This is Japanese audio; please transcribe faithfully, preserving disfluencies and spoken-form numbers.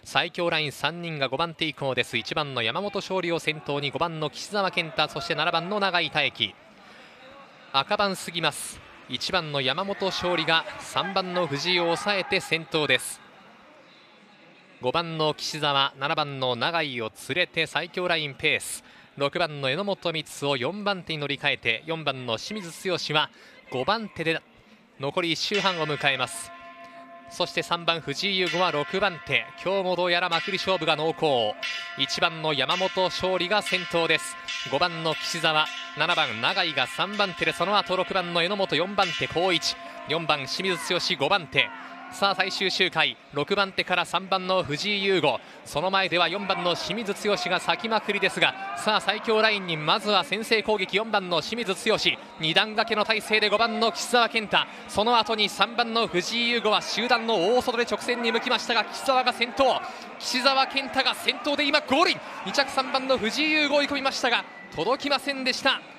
最強ラインさんにんがごばん手以降です。いちばんの山本勝利を先頭にごばんの岸澤健太、そしてななばんの永井大輝。赤番過ぎます。いちばんの山本勝利がさんばんの藤井を抑えて先頭です。ごばんの岸澤、ななばんの永井を連れて最強ラインペース。ろくばんの榎本光をよんばん手に乗り換えて、よんばんの清水剛はごばん手で残りいっ周半を迎えます。そしてさんばん藤井優吾はろくばん手。今日もどうやらまくり勝負が濃厚。いちばんの山本勝利が先頭です。ごばんの岸澤、ななばん永井がさんばん手で、その後ろくばんの榎本、よんばん手光一、よんばん清水剛ごばん手。さあ最終周回、ろくばん手からさんばんの藤井優吾、その前ではよんばんの清水剛が咲きまくりですが、さあ最強ラインにまずは先制攻撃、よんばんの清水剛、に段掛けの体勢でごばんの岸澤健太、その後にさんばんの藤井優吾は集団の大外で直線に向きましたが、岸澤が先頭、岸澤健太が先頭で今ゴールイン、に着さんばんの藤井優吾追い込みましたが届きませんでした。